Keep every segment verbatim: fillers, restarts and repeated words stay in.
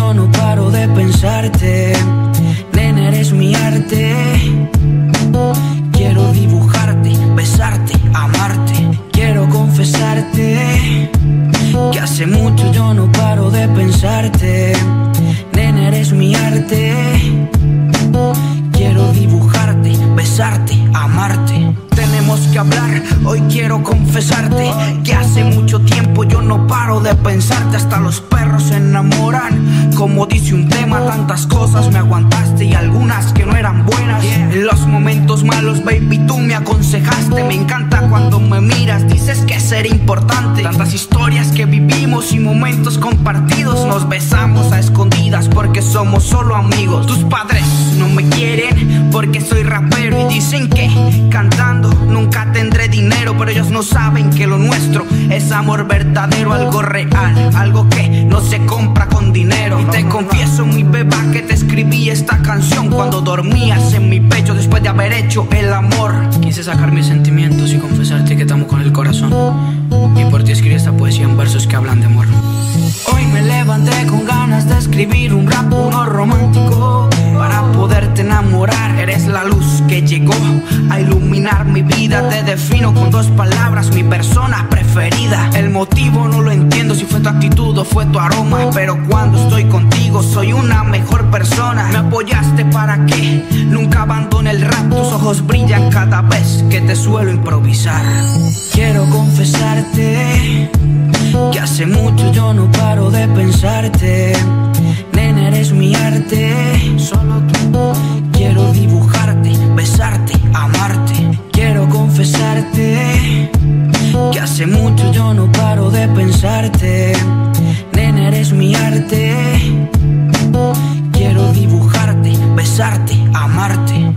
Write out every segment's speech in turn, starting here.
yo no paro de pensarte. Nena, eres mi arte. Quiero dibujarte, besarte, amarte. Quiero confesarte que hace mucho yo no paro de pensarte. Nena, eres mi arte. Quiero dibujarte, besarte, amarte. Tenemos que hablar, hoy quiero confesarte que hace mucho tiempo yo no paro de pensarte. Hasta los perros se enamoran, como dice un tema. Tantas cosas me aguantaste y algunas que no eran buenas. En los momentos malos, baby, tú me aconsejaste. Me encanta cuando me miras, dices que ser importante. Tantas historias que vivimos y momentos compartidos. Nos besamos a escondidas porque somos solo amigos. Tus padres no me quieren porque soy rapero y dicen que cantando nunca tendré dinero, pero ellos no saben que lo nuestro es amor verdadero, algo real, algo que no se compra con dinero. Y te confieso, mi beba, que te escribí esta canción cuando dormías en mi pecho después de haber hecho el amor. Quise sacar mis sentimientos y confesarte que te amo con el corazón, y por ti escribí esta poesía en versos que hablan de amor. Hoy me levanté con ganas de escribir un rap, uno romántico, para poderte enamorar. Eres la luz que llegó a iluminar mi vida. Te defino con dos palabras, mi persona preferida. El motivo no lo entiendo, si fue tu actitud o fue tu aroma, pero cuando estoy contigo soy una mejor persona. Me apoyaste para que nunca abandone el rap. Tus ojos brillan cada vez que te suelo improvisar. Quiero confesarte que hace mucho yo no paro de pensarte. Nena, eres mi arte. Solo tú. Quiero dibujarte, besarte, amarte. Quiero confesarte que hace mucho yo no paro de pensarte. Nena, eres mi arte. Quiero dibujarte, besarte, amarte.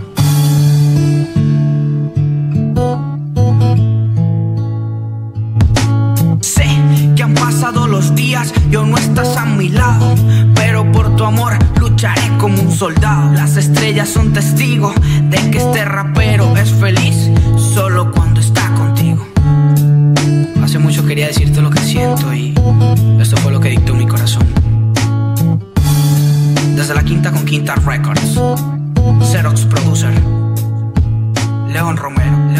Pasado los días, yo no estás a mi lado, pero por tu amor lucharé como un soldado. Las estrellas son testigos de que este rapero es feliz solo cuando está contigo. Hace mucho quería decirte lo que siento y esto fue lo que dictó mi corazón. Desde la Quinta con Quinta Records, Xerox Producer, León Romero.